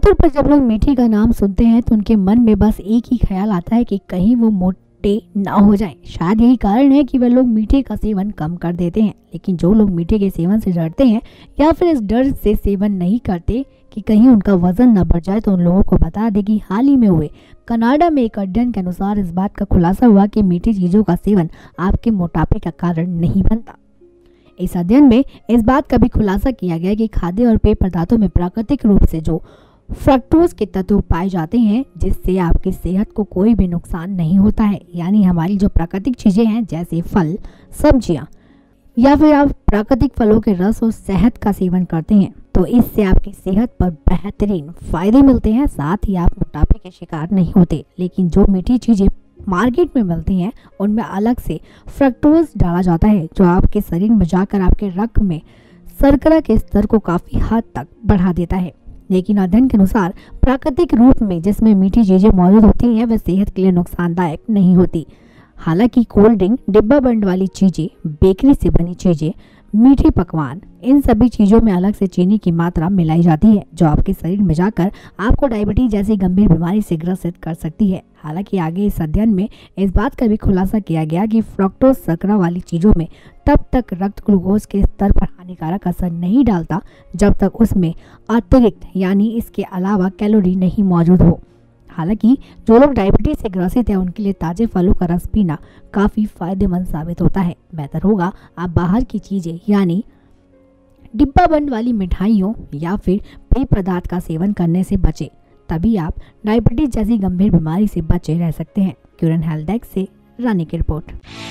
आमतौर पर जब लोग मीठे का नाम सुनते हैं तो उनके मन में बस एक ही ख्याल आता है कि कहीं वो मोटे ना हो जाएं। शायद यही कारण है कि वे लोग मीठे का सेवन कम कर देते हैं। लेकिन जो लोग मीठे के सेवन से डरते हैं या फिर इस डर से सेवन नहीं करते कि कहीं उनका वजन न बढ़ जाए, तो उन लोगों को बता दें कि हाल ही में हुए कनाडा में एक अध्ययन के अनुसार इस बात का खुलासा हुआ कि मीठी चीज़ों का सेवन आपके मोटापे का कारण नहीं बनता। इस अध्ययन में इस बात का भी खुलासा किया गया कि खाद्य और पेय पदार्थों में प्राकृतिक रूप से जो फ्रक्टोज के तत्व पाए जाते हैं, जिससे आपकी सेहत को कोई भी नुकसान नहीं होता है। यानी हमारी जो प्राकृतिक चीज़ें हैं जैसे फल, सब्जियां या फिर आप प्राकृतिक फलों के रस और शहद का सेवन करते हैं तो इससे आपकी सेहत पर बेहतरीन फायदे मिलते हैं। साथ ही आप मोटापे के शिकार नहीं होते। लेकिन जो मीठी चीज़ें मार्केट में मिलती हैं उनमें अलग से फ्रक्टोज डाला जाता है, जो आपके शरीर में जाकर आपके रक्त में शर्करा के स्तर को काफ़ी हद तक बढ़ा देता है। लेकिन अध्ययन के अनुसार प्राकृतिक रूप में जिसमें मीठी चीज़ें मौजूद होती हैं वह सेहत के लिए नुकसानदायक नहीं होती। हालांकि कोल्ड ड्रिंक, डिब्बा बंद वाली चीज़ें, बेकरी से बनी चीज़ें, मीठे पकवान, इन सभी चीज़ों में अलग से चीनी की मात्रा मिलाई जाती है, जो आपके शरीर में जाकर आपको डायबिटीज जैसी गंभीर बीमारी से ग्रसित कर सकती है। हालांकि आगे इस अध्ययन में इस बात का भी खुलासा किया गया कि फ्रक्टोज शर्करा वाली चीज़ों में तब तक रक्त ग्लूकोज के स्तर पर हानिकारक असर नहीं डालता जब तक उसमें अतिरिक्त यानी इसके अलावा कैलोरी नहीं मौजूद हो। हालांकि जो लोग डायबिटीज से ग्रसित हैं उनके लिए ताज़े फलों का रस पीना काफ़ी फायदेमंद साबित होता है। बेहतर होगा आप बाहर की चीज़ें यानी डिब्बा बंद वाली मिठाइयों या फिर पेय पदार्थ का सेवन करने से बचें, तभी आप डायबिटीज जैसी गंभीर बीमारी से बचे रह सकते हैं। क्यूरन हेल्थ डेस्क से रानी की रिपोर्ट।